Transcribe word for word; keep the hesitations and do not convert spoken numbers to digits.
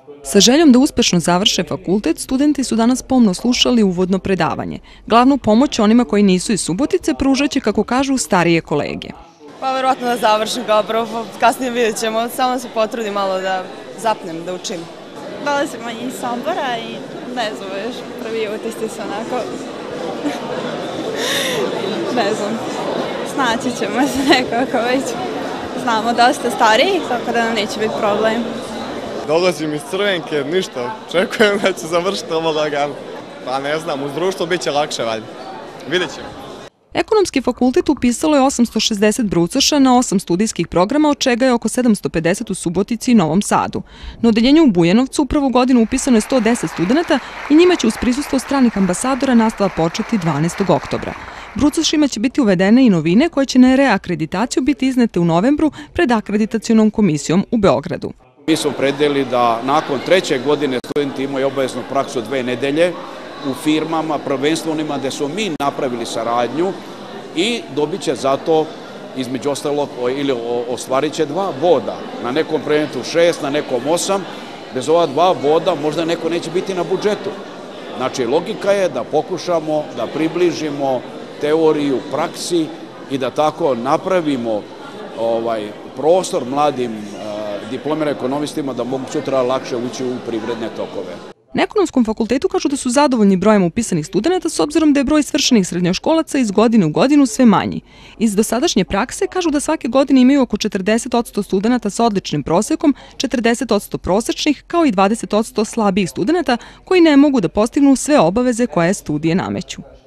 Sa željom da uspešno završe fakultet, studenti su danas pomno slušali uvodno predavanje. Glavnu pomoć onima koji nisu iz Subotice pružaće, kako kažu, starije kolege. Pa verovatno da završim kao prvo, kasnije vidjet ćemo, samo se potrudim malo da zapnem, da učim. Dolazimo iz Sombora i ne znam, još prvi utisci se onako, ne znam, snaći ćemo se nekako već. Znamo dosta stariji, tako da nam neće biti problem. Dolazim iz Crvenke, ništa, čekujem da će završiti ovo lagano. Pa ne znam, uz društvo bit će lakše, valjda. Vidjet ćemo. Ekonomski fakultet upisalo je osamsto šezdeset brucoša na osam studijskih programa, od čega je oko sedamsto pedeset u Subotici i Novom Sadu. Na odeljenju u Bujanovcu u prvu godinu upisano je sto deset studenta i njima će uz prisustvo stranih ambasadora nastava početi dvanaestog oktobra. Brucošima će biti uvedene i novine koje će na reakreditaciju biti iznete u novembru pred akreditacionom komisijom u Beogradu. Mi smo predeli da nakon treće godine studenti imaju obaveznu praksu dve nedelje u firmama, prvenstveno onima gde smo mi napravili saradnju i dobit će zato između ostalog ili ostvarit će dva boda. Na nekom predmetu šest, na nekom osam. Bez ova dva boda možda neko neće biti na budžetu. Znači, logika je da pokušamo da približimo teoriju praksi i da tako napravimo ovaj prostor mladim diplomiranim ekonomistima da mogu sutra lakše ući u privredne tokove. Na Ekonomskom fakultetu kažu da su zadovoljni brojem upisanih studenta s obzirom da je broj svršenih srednjoškolaca iz godine u godinu sve manji. Iz dosadašnje prakse kažu da svake godine imaju oko četrdeset posto studenta sa odličnim prosekom, četrdeset posto prosečnih, kao i dvadeset posto slabijih studenta koji ne mogu da postignu sve obaveze koje studije nameću.